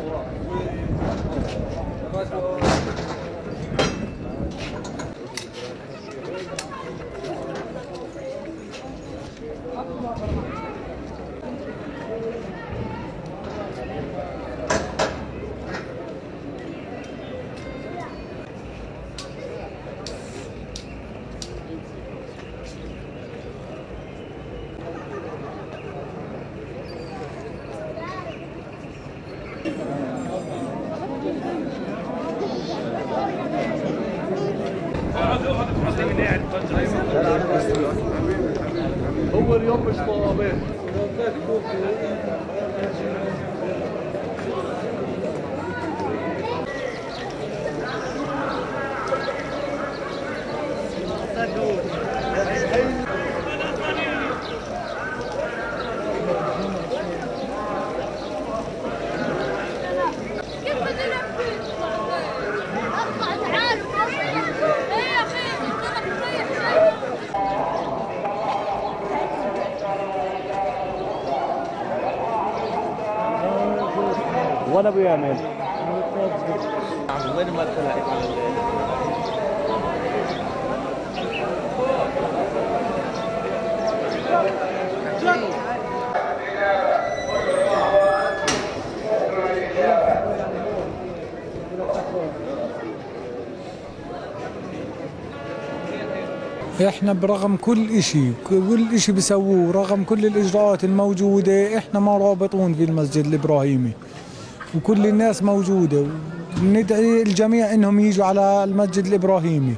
هو اليوم مش طوابير. وانا بيعمل وين ما طلعت احنا برغم كل اشي بيسووه، رغم كل الاجراءات الموجوده، احنا ما رابطون في المسجد الابراهيمي وكل الناس موجوده، وندعي الجميع انهم يجوا على المسجد الابراهيمي.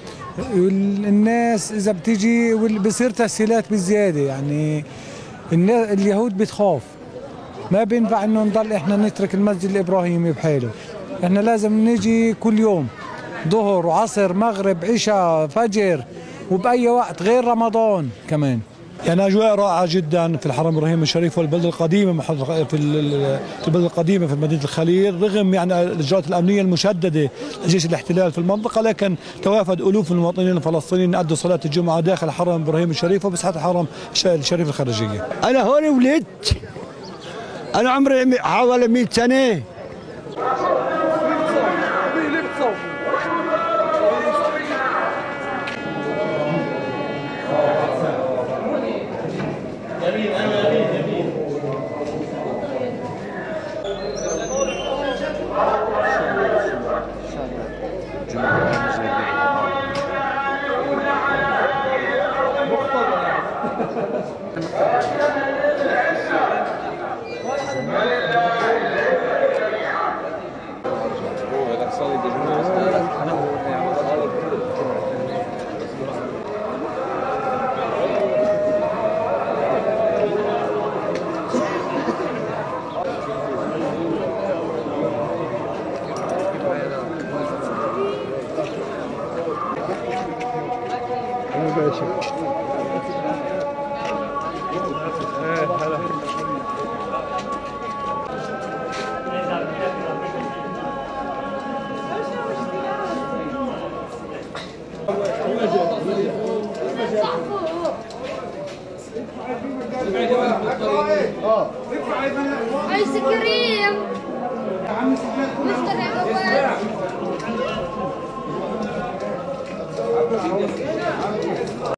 الناس اذا بتيجي بصير تسهيلات بالزياده، يعني اليهود بتخاف، ما بينفع انه نضل احنا نترك المسجد الابراهيمي بحاله، احنا لازم نجي كل يوم ظهر وعصر مغرب عشاء فجر وبأي وقت غير رمضان كمان. يعني أجواء رائعة جدا في الحرم إبراهيم الشريف والبلدة القديمة في البلدة القديمة في مدينة الخليل، رغم يعني الإجراءات الأمنية المشددة لجيش الاحتلال في المنطقة، لكن توافد ألوف المواطنين الفلسطينيين أدوا صلاة الجمعة داخل الحرم إبراهيم الشريف وبساحة الحرم الشريف الخارجية. أنا هون ولدت، أنا عمري حوالي 100 سنة. ايس كريم مفتري